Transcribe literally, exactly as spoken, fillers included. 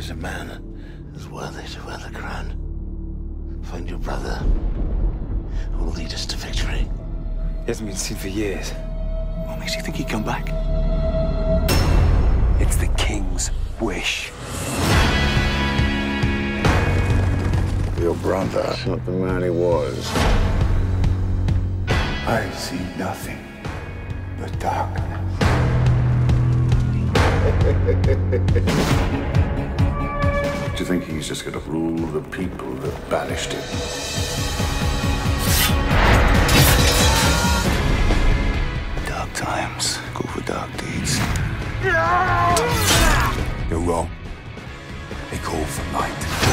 a man is worthy to wear the crown. Find your brother, who will lead us to victory. He hasn't been seen for years. What makes you think he'd come back? It's the king's wish. Your brother's not the man he was. I see nothing but darkness. Do you think he's just going to rule the people that banished him? Dark times call for dark deeds. You're wrong. They call for light.